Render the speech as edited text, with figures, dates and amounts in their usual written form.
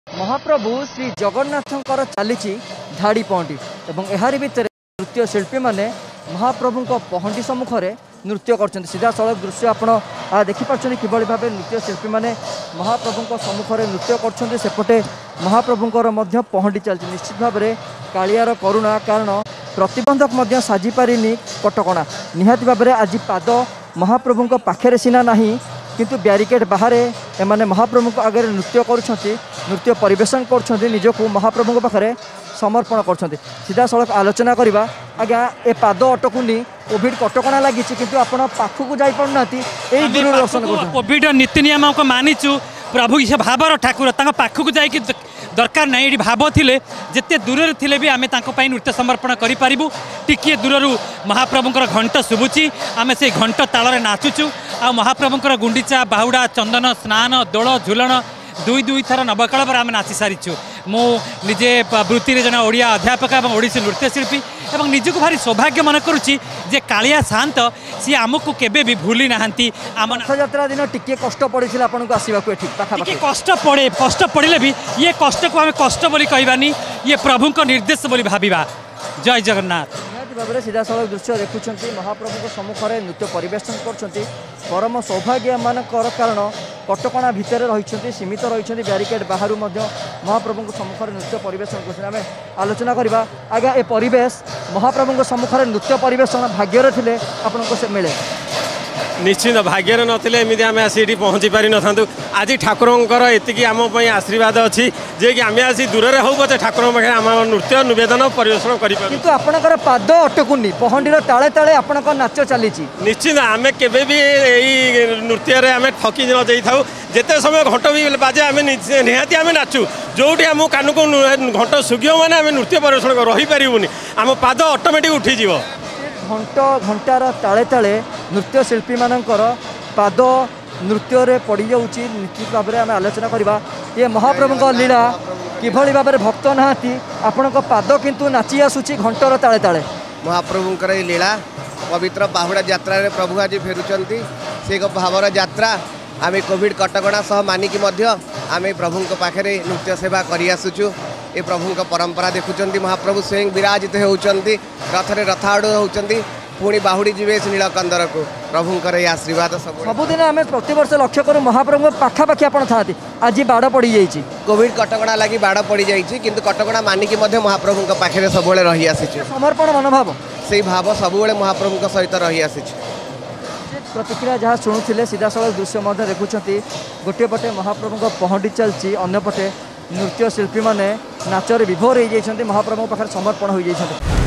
महाप्रभु श्री जगन्नाथंकर चली धाड़ी पहंटी एवं एहारी भितर नृत्य शिल्पी माने महाप्रभु पहंटी सम्मुखें नृत्य कर सीधा सड़क दृश्य आपण देखिपार किभली भाव नृत्य शिल्पी माने महाप्रभु सम्मुखें नृत्य करपटे महाप्रभुंकर पहंटी चलती निश्चित भाव में कालियार करुणा कारण प्रतिबंधक साजी पारिनी कटकणा निहाती भाव में आज पाद महाप्रभु पाखे सीना नहीं किंतु ब्यारिकेड बाहर एमाने महाप्रभु आगे नृत्य नृत्य परिवेशन कर महाप्रभु पाखे समर्पण कर सीधा सड़क आलोचना करवा आज्ञा ए पाद अटकुनी कोविड कटकणा लगी किंतु आपण पाखक जापार दर्शन कर कोविड नीति नियम को मानिचु प्रभु ये भावर ठाकुर पाखक जाकि दरकार ना ये भाव थिले जिते दूर थिले भी आमे तांको पई नृत्य समर्पण करि पारिबु टिके दूररू महाप्रभुंकर घंट शुभुची आमे से घंट तालरे नाचुचु आ महाप्रभुंकर गुंडीचा बाहुडा चंदन स्नान दोल झुलन दुई दुई थर नवकल पर आम नाची सारीचु मु निजे वृत्ति जन ओडिया अध्यापक और ओडिसी नृत्यशिल्पी और निजक भारी सौभाग्य मन करुच्ची जे कालिया शांत सी आमको केबे भी भूली नाहांती आम रथयात्रा दिन टिके कष्ट पड़े आपको आसवाक कष्ट पड़े भी ये कष्ट को आम कष्ट बोली कहबानी ये प्रभु को निर्देश बोली भाविबा। जय जगन्नाथ। भाव में सीधा सड़क दृश्य देखुं महाप्रभु सम्मुखें नृत्य परिवेशन कर परम सौभाग्य मानकर कारण कटकणा भितर रही सीमित रही ब्यारिकेड बाहर महाप्रभु सम्मुखें नृत्य परिवेशन कर आलोचना करवा आज्ञा ए परिवेश महाप्रभु सम्मुखें नृत्य परिवेशन भाग्य थे आपको से मिले निश्चित भाग्य नथिले एमती आम आसी पहुँची पारि न था आज ठाकुर एति आम आशीर्वाद अच्छी जे कि आम आसी दूर में हो पचे ठाकुर पाखे आम नृत्य निवेदन परिवेशन कर आपणकर पाद अटकुनी पहंडीर ताले ताले आपण नाच चली निश्चित आम केबे भी नृत्य आम ठकी न जाऊ जिते समय घंट भी बाजे आम निहाती आम नाचु जो आम कान को घंट सुगियो मैंने आम नृत्य परिवेशन रही पारूनी आम पाद ऑटोमेटिक उठीज घंटार ताले ताले नृत्य शिल्पी मानकर पाद नृत्य रे पड़ जाऊँगी निश्चित भाव में आम आलोचना करवा ये महाप्रभु लीला किभली भाव में भक्त नहांती आपण पाद किंतु नाची आसूची घंटर ताले ताले महाप्रभुंकर लीला पवित्र बाहुड़ा यात्रा प्रभु आज फेरुंट से एक भावर यात्रा आम कोविड कटकणा सह मानिकी आम प्रभु पाखे नृत्य सेवा कर ये प्रभु परंपरा देखुं महाप्रभु स्वयं विराजित होती रथरे रथाड़ होती पुणी बाहुड़ी जी नीलकंदर को प्रभुंकर ये आशीर्वाद सबुदिन आम प्रतिवर्ष लक्ष्य करूँ महाप्रभु पाखापाखि आप आज बाड़ पड़ जाइए कोविड कटकणा लगी बाड़ पड़ जाइए किंतु कटकणा मानिकी महाप्रभु पाखे सब रही आसी समर्पण मनोभाव से भाव सब महाप्रभु सहित रही आसी प्रतिक्रिया जहाँ शुणुले सीधा सड़क दृश्य देखुं गोटे पटे महाप्रभु पहंडी चलती अंपटे नृत्य शिल्पी मैंने नाचरे विभोर हो जाती महाप्रभु पाखे समर्पण हो जाती।